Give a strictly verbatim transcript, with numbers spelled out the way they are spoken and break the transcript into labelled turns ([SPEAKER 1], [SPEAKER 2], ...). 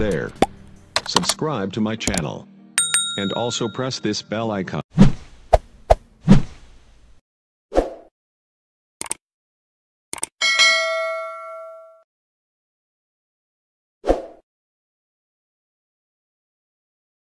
[SPEAKER 1] there. Subscribe to my channel. And also press this bell icon.